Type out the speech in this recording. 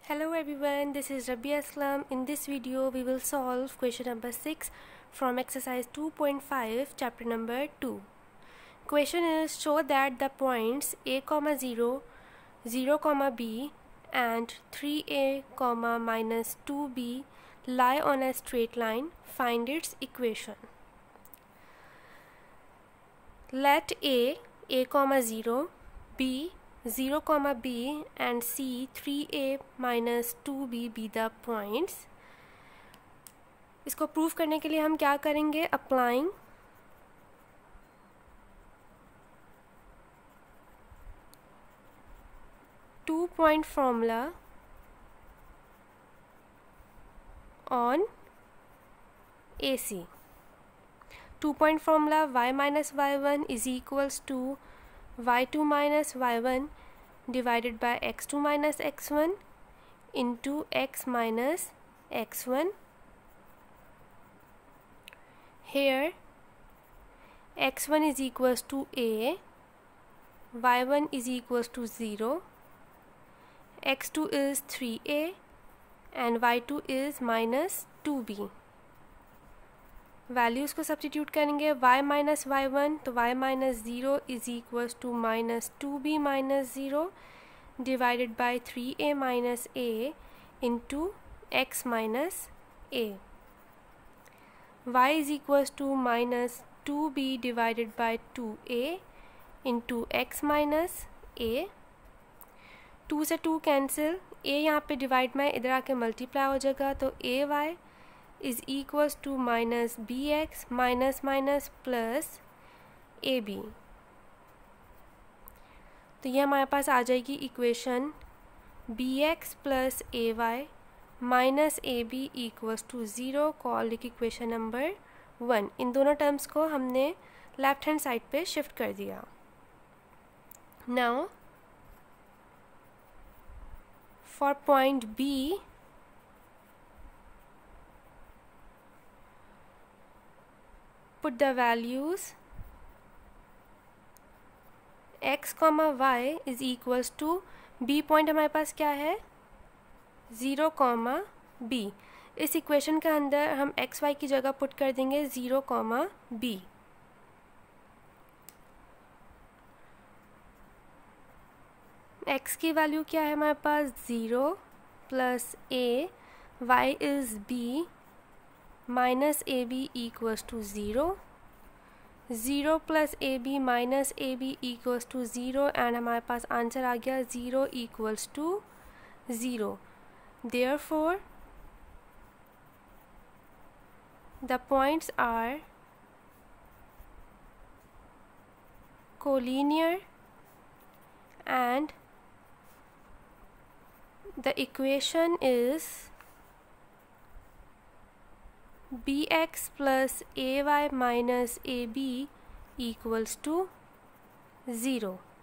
Hello everyone, this is Rabia Aslam. In this video, we will solve question number 6 from exercise 2.5, chapter number 2. Question is, show that the points a, 0, 0, b and 3a, minus 2b lie on a straight line. Find its equation. Let a, 0, b, 0, b and c 3a minus 2b be the points. इसको prove करने के लिए हम क्या करेंगे? Applying two point formula on AC. 2-point formula y minus y1 is equals to y2 minus y1 divided by x2 minus x1 into x minus x1. Here x1 is equals to a, y1 is equals to 0, x2 is 3a and y2 is minus 2b. Values को substitute करेंगे. y minus y1 तो y minus 0 is equals to minus 2b minus 0 divided by 3a minus a into x minus a. y is equals to minus 2b divided by 2a into x minus a. 2 से 2 cancel, a यहाँ पे divide में इधर आके multiply हो जाएगा तो ay is equals to minus bx minus minus plus ab. तो ये हमारे पास आ जाएगी equation bx plus ay minus ab equals to 0, called equation number 1. इन दोनों टर्म्स को हमने लेफ्ट हैंड साइड पे शिफ्ट कर दिया. Now for point b, put the values x, y is equals to b point हमारे पास क्या है 0, b. इस इक्वेशन के अंदर हम x, y की जगह पुट कर देंगे 0, b. x की वैल्यू क्या है हमारे पास 0 plus a, y is b minus ab equals to 0, 0 plus ab minus ab equals to 0 and हमारे पास आंसर आ गया 0 equals to 0. Therefore, the points are collinear and the equation is bx plus ay minus ab equals to 0.